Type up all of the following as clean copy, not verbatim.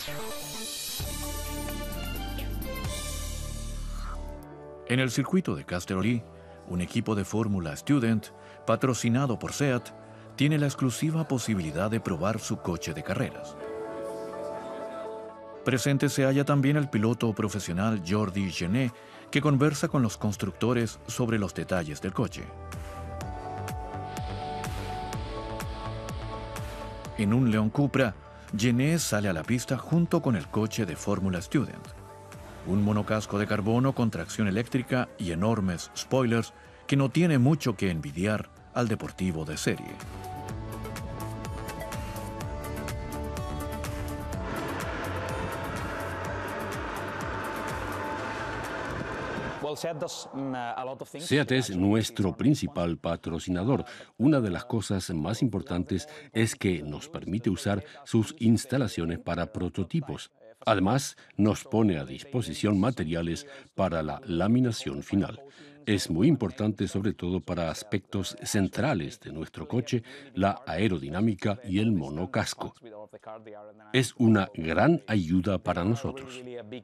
En el circuito de Castellolí, un equipo de Fórmula Student, patrocinado por SEAT, tiene la exclusiva posibilidad de probar su coche de carreras. Presente se halla también el piloto profesional Jordi Gené, que conversa con los constructores sobre los detalles del coche. En un León Cupra, Gené sale a la pista junto con el coche de Fórmula Student. Un monocasco de carbono con tracción eléctrica y enormes spoilers que no tiene mucho que envidiar al deportivo de serie. SEAT es nuestro principal patrocinador. Una de las cosas más importantes es que nos permite usar sus instalaciones para prototipos. Además, nos pone a disposición materiales para la laminación final. Es muy importante sobre todo para aspectos centrales de nuestro coche, la aerodinámica y el monocasco. Es una gran ayuda para nosotros.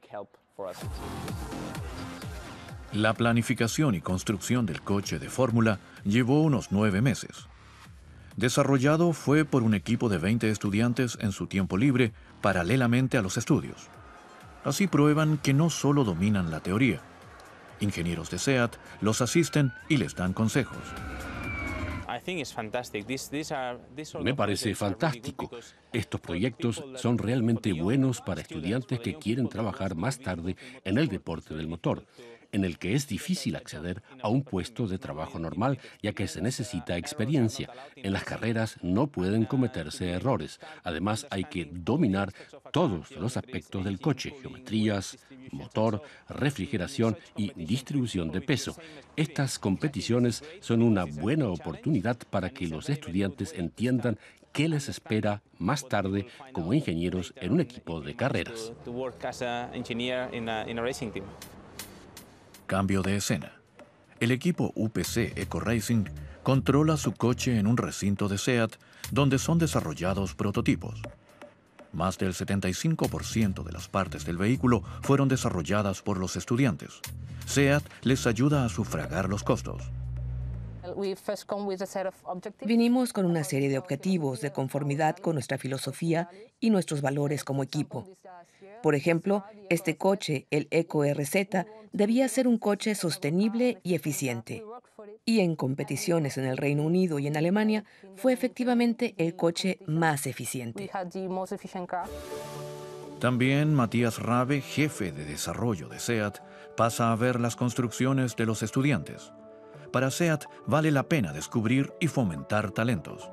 La planificación y construcción del coche de Fórmula llevó unos 9 meses. Desarrollado fue por un equipo de 20 estudiantes en su tiempo libre, paralelamente a los estudios. Así prueban que no solo dominan la teoría. Ingenieros de SEAT los asisten y les dan consejos. Me parece fantástico. Estos proyectos son realmente buenos para estudiantes que quieren trabajar más tarde en el deporte del motor, en el que es difícil acceder a un puesto de trabajo normal, ya que se necesita experiencia. En las carreras no pueden cometerse errores. Además, hay que dominar todos los aspectos del coche: geometrías, motor, refrigeración y distribución de peso. Estas competiciones son una buena oportunidad para que los estudiantes entiendan qué les espera más tarde como ingenieros en un equipo de carreras. Cambio de escena. El equipo UPC Eco Racing controla su coche en un recinto de SEAT donde son desarrollados prototipos. Más del 75% de las partes del vehículo fueron desarrolladas por los estudiantes. SEAT les ayuda a sufragar los costos. Vinimos con una serie de objetivos de conformidad con nuestra filosofía y nuestros valores como equipo. Por ejemplo, este coche, el Eco RZ, debía ser un coche sostenible y eficiente. Y en competiciones en el Reino Unido y en Alemania, fue efectivamente el coche más eficiente. También Matías Rabe, jefe de desarrollo de SEAT, pasa a ver las construcciones de los estudiantes. Para SEAT vale la pena descubrir y fomentar talentos.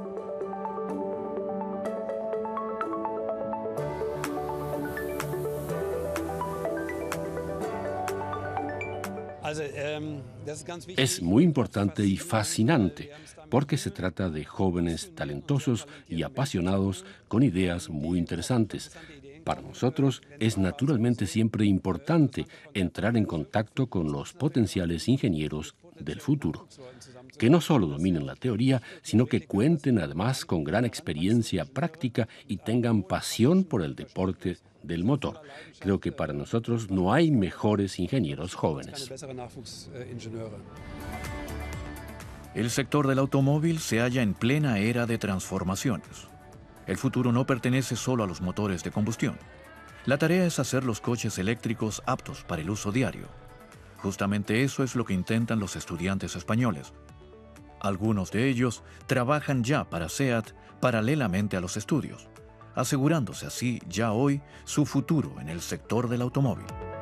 Es muy importante y fascinante porque se trata de jóvenes talentosos y apasionados con ideas muy interesantes. Para nosotros es naturalmente siempre importante entrar en contacto con los potenciales ingenieros del futuro, que no solo dominen la teoría, sino que cuenten además con gran experiencia práctica y tengan pasión por el deporte del motor. Creo que para nosotros no hay mejores ingenieros jóvenes. El sector del automóvil se halla en plena era de transformaciones. El futuro no pertenece solo a los motores de combustión. La tarea es hacer los coches eléctricos aptos para el uso diario. Justamente eso es lo que intentan los estudiantes españoles. Algunos de ellos trabajan ya para SEAT paralelamente a los estudios, asegurándose así ya hoy su futuro en el sector del automóvil.